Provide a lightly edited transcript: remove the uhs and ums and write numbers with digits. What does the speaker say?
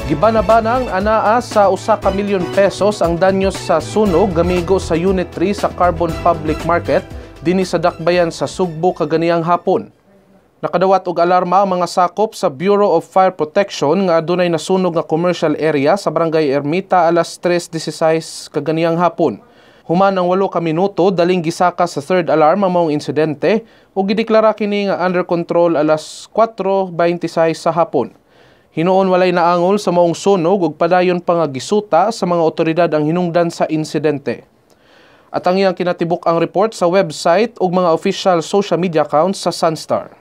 Gibanabanang anaa sa 1 ka milyon pesos ang danyos sa sunog gamigo sa Unit 3 sa Carbon Public Market dinhi sa Dakbayan sa Sugbo kaganiyang hapon. Nakadawat og alarma ang mga sakop sa Bureau of Fire Protection nga adunay nasunog nga commercial area sa Barangay Ermita alas 3:16 kaganiyang hapon. Human ang 8 ka minuto daling gisaka sa third alarm ang maong insidente ug gideklara kini nga under control alas 4:26 sa hapon. Hinuon walay naangol sa maong sunog ug padayon pa nga gisuta sa mga otoridad ang hinungdan sa insidente. At ang iyang kinatibuk ang report sa website ug mga official social media accounts sa Sunstar.